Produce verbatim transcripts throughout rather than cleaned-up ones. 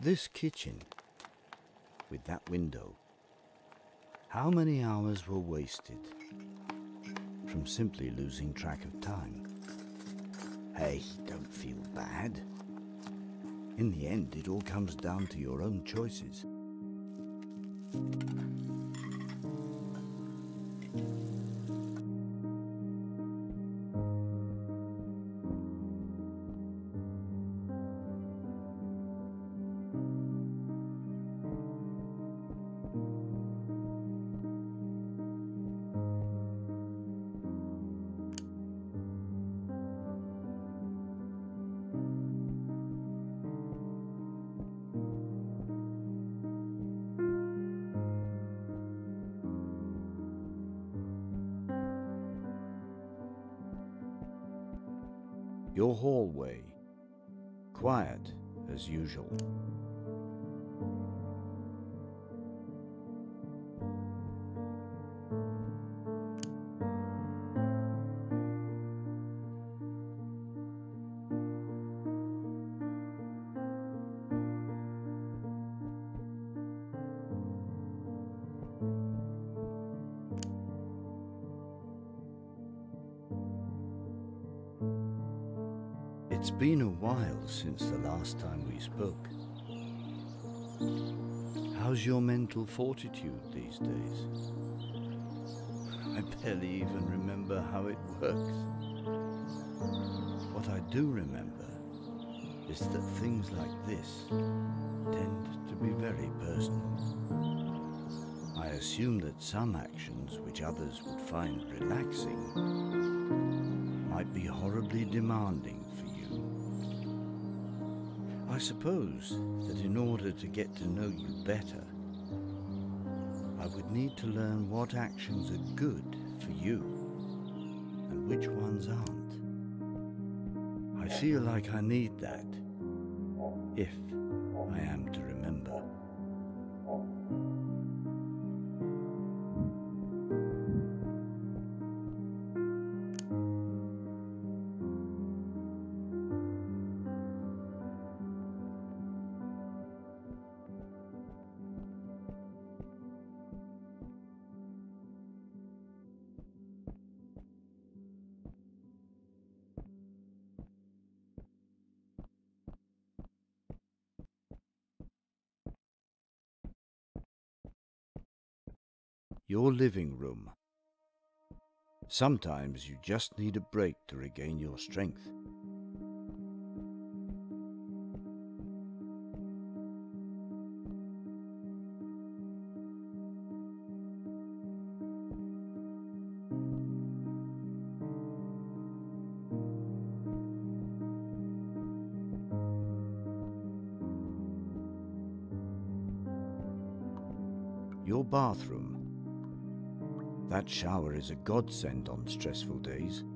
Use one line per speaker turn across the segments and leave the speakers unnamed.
This kitchen, with that window, how many hours were wasted from simply losing track of time? Hey, don't feel bad. In the end, it all comes down to your own choices. Your hallway, quiet as usual. It's been a while since the last time we spoke. How's your mental fortitude these days? I barely even remember how it works. What I do remember is that things like this tend to be very personal. I assume that some actions which others would find relaxing might be horribly demanding for you. I suppose that in order to get to know you better, I would need to learn what actions are good for you and which ones aren't. I feel like I need that, if I am to remember. Your living room. Sometimes you just need a break to regain your strength. Your bathroom. That shower is a godsend on stressful days.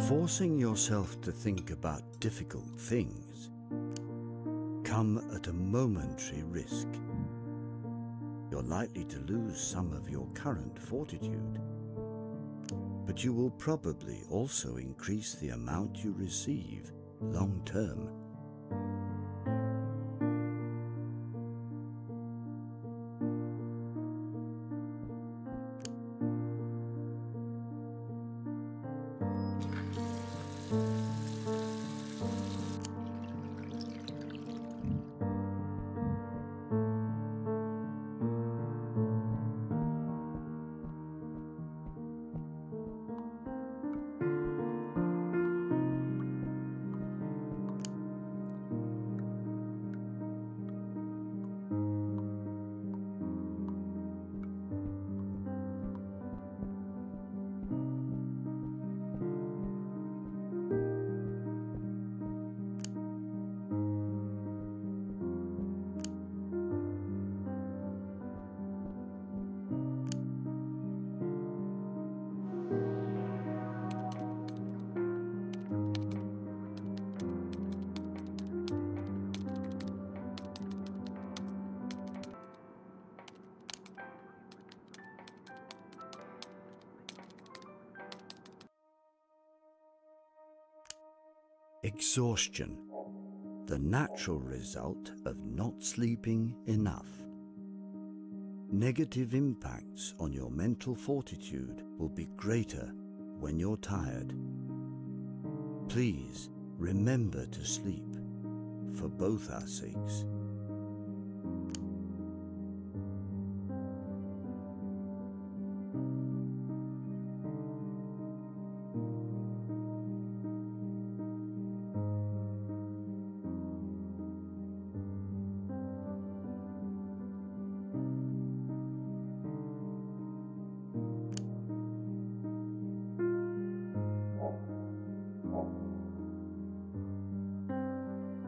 Forcing yourself to think about difficult things come at a momentary risk. You're likely to lose some of your current fortitude, but you will probably also increase the amount you receive long term. Exhaustion, the natural result of not sleeping enough. Negative impacts on your mental fortitude will be greater when you're tired. Please remember to sleep, for both our sakes.